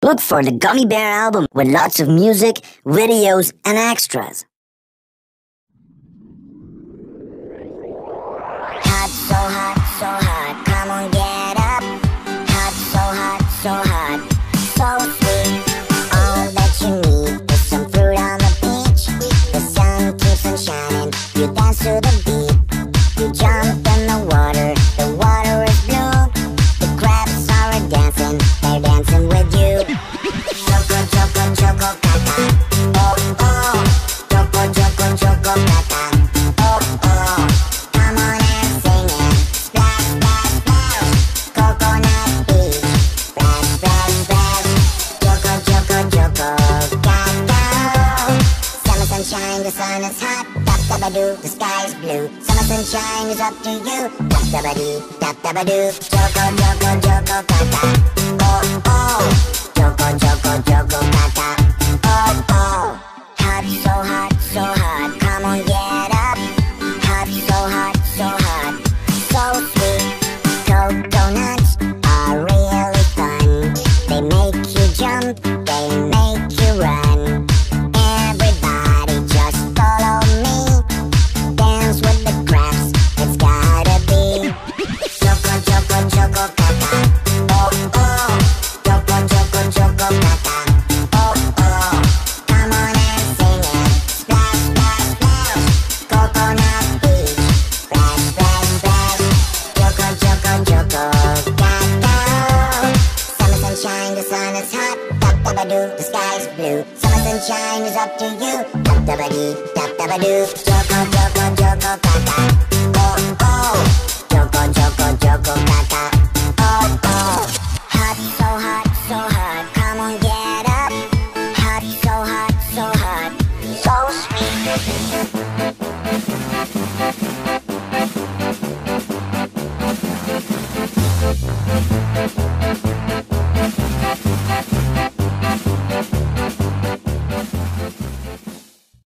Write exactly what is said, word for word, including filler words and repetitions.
Look for the Gummy Bear album with lots of music, videos, and extras. Hot, so hot, so hot, come on, get up. Hot, so hot, so hot, so sweet. All that you need is some fruit on the beach. The sun keeps on shining, you dance to the beat. You jump in the water, the water is blue. The crabs are dancing, they're dancing with you. Choco, choco, choco, kaka, oh, oh. Choco, choco, choco, kaka, oh, oh. Come on and sing it, splash, splash, splash. Coconut Beach, splash, splash, splash. Choco, choco, choco, kaka. Summer sunshine, the sun is hot. Tap, tap-a-doo, the sky is blue. Summer sunshine is up to you. Tap, tap-a-doo, tap, tap-a-doo. Choco, choco, choco, kaka, oh, oh. Choco, choco, choco, kaka, oh, oh. Hot, so hot, so hot, come on, get up. Hot, so hot, so hot, so sweet. Coconuts are really fun. They make you jump, they make you run. Everybody just follow me. Dance with the crabs, it's gotta be. Choco, choco, choco, kaka, oh, oh. Choco, choco, choco, kaka, oh, oh. Come on and sing it, splash, splash, splash. Coconut Beach, splash, splash, splash. Choco, choco, choco, kaka. Summer sunshine, the sun is hot. Tap, tap-a-doo, the sky is blue. Summer sunshine is up to you. Tap, tap-a-dee, tap, tap-a-doo. Choco, choco, choco, kaka, oh, oh. Choco, choco, choco, kaka, oh, oh. Hot, so hot, so hot, come on, get up. Hot, so hot, so hot, so sweet.